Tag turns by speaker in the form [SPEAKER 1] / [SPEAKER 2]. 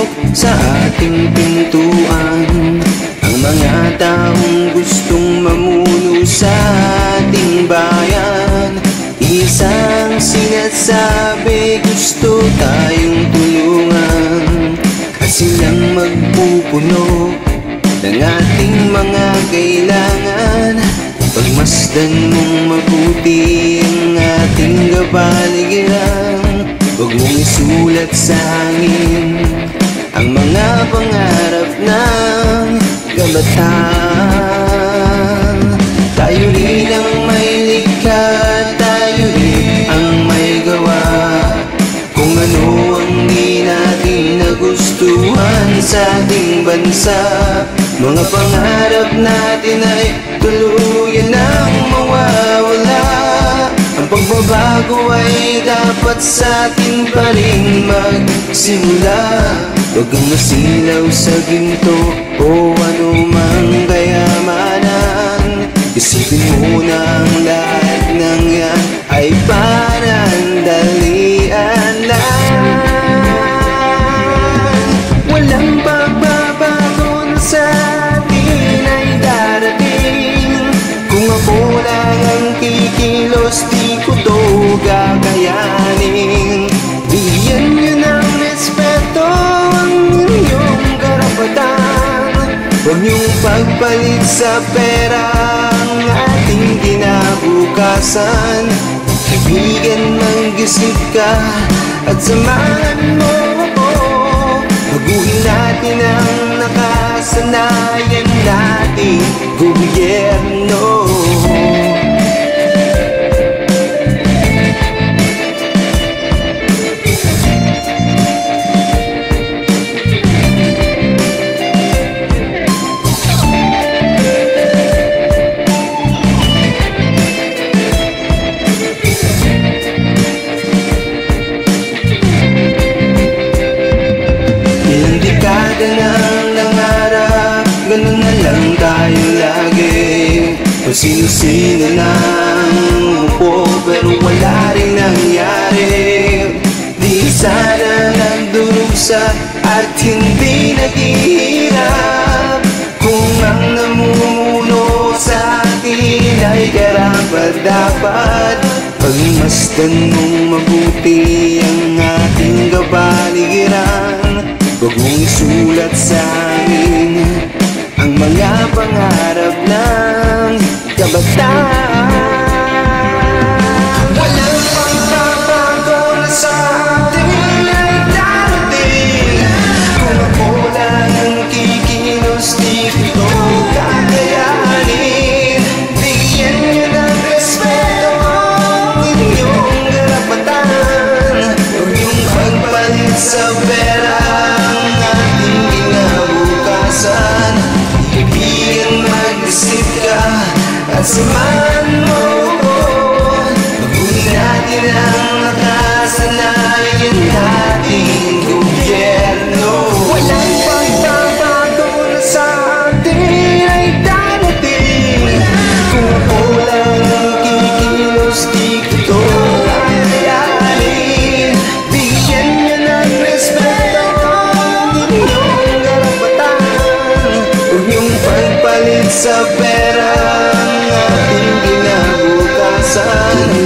[SPEAKER 1] sa ating pintuan. Ang mga taong gustong mamuno sa ating bayan, isang sinasabi, gusto tayong tulungan. At silang magpupuno ng ating mga kailangan. Pagmasdan mong mabuti ang ating kapaligiran. Huwag mong isulat sa hangin ang mga pangarap ng kabataan. Tayo rin ang may likha, tayo rin ang may gawa. Kung ano ang di natin nagustuhan sa ating bansa, mga pangarap natin ay tuluyan ang mawawala. Ang pagbabago ay dapat sa atin pa rin magsimula. Huwag kang masilaw sa ginto o anumang kayamanan. Isipin mo na ang lahat ng yan ay panandalian lang. Walang pagbabago na sa atin ay darating. Kung ako lang ang kikilos, di ko to kakayanin. Bigyan nyo ng respeto ang inyong karapatan. Huwag niyong pagpalit sa pera ang ating kinabukasan. Kaibigan, mag-isip ka at samahan mo ako. Baguhin natin ang nakasanayan nating gobyerno. Nang nangarap, ganun na lang tayo lagi. Kung sino-sino nang umupo, pero wala rin nangyari. Di sana nagdurusa at hindi naghihirap. Kung ang namumuno sa atin ay karapat-dapat, pagmasdan mong mabuti ang ating kapaligiran. Huwag mong isulat sa amin ang mga pangarap ng kabataan. Walang pagbabago na sa atin ay darating. Kung ako lang ang kikilos, di ko kakayanin. Bigyan nyo ng respeto ang inyong karapatan. Huwag yung pagpalit sa pera at samahan mo ko. Baguhin natin ang nakasanayan nating gobyerno. Walang pagbabago na sa atin ay darating. Kung ako lang ang kikilos, di ko to kakayanin. Bigyan niyo ng respeto ang inyong karapatan. Huwag niyong pagpalit sa pera ating kinabukasan.